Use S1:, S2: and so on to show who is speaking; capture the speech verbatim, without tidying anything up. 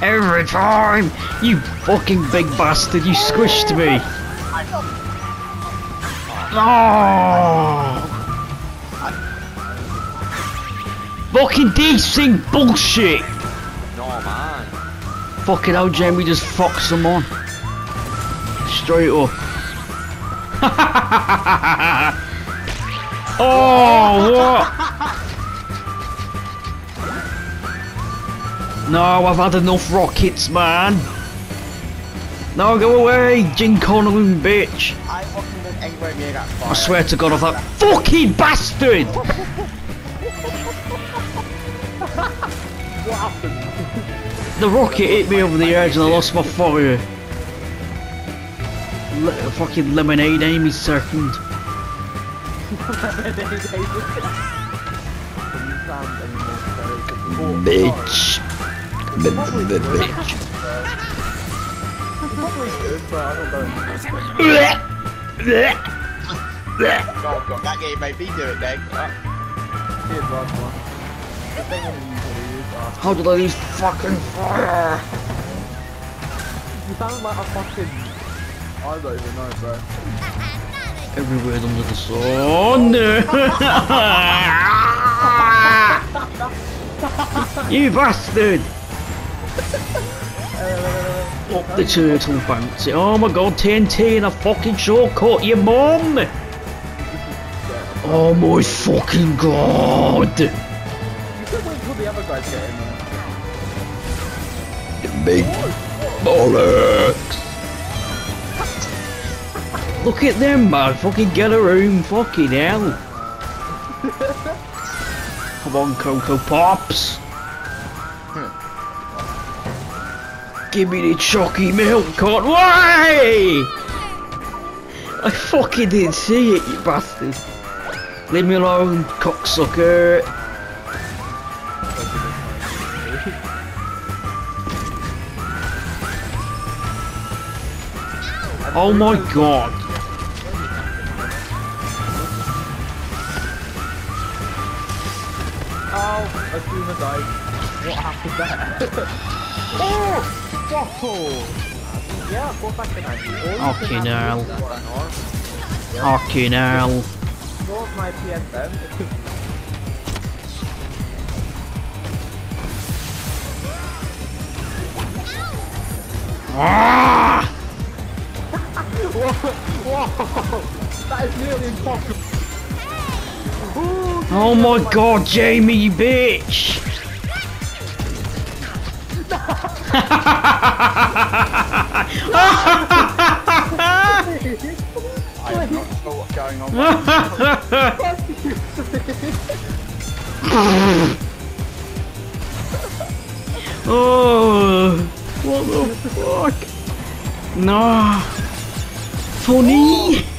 S1: Every time! You fucking big bastard, you squished me! Oh! Fucking desync bullshit!
S2: No, man.
S1: Fucking hell, Jamie just fucked someone. Straight up. Oh, what? No, I've had enough rockets, man. No, go away, Jin Connolly, bitch.
S3: I fucking went anywhere near that fire.
S1: I swear to God, I've had fucking bastard.
S3: What happened?
S1: The rocket hit me over the edge and I lost my fire. Le fucking lemonade Amy second. Bitch. Bitch.
S3: God, God, that game made me do it, Meg.
S1: How did I lose fucking fire?
S3: You sound like a fucking... I don't even know, bro.
S1: Every word under the sun. You bastard! Up the turtle bouncy. Oh my god, T N T in a fucking shortcut, your mum! Oh my fucking god!
S3: You could wait till the other guys get in there.
S1: Big bollocks! Look at them, man. Fucking get a room. Fucking hell. Come on, Cocoa Pops. Give me the chalky milk, can't wait! I fucking didn't see it, you bastard. Leave me alone, cocksucker. Oh my god.
S3: Oh, as soon as I... What happened there? Oh! Whoa! Yeah, go back to ninety.
S1: Fucking hell. Fucking hell.
S3: What's my P S N?
S1: Ah!
S3: Whoa! Whoa! That is nearly impossible.
S1: Oh my god, Jamie, you bitch!
S3: I am not sure what's going on.
S1: Oh, what the fuck? No. Funny.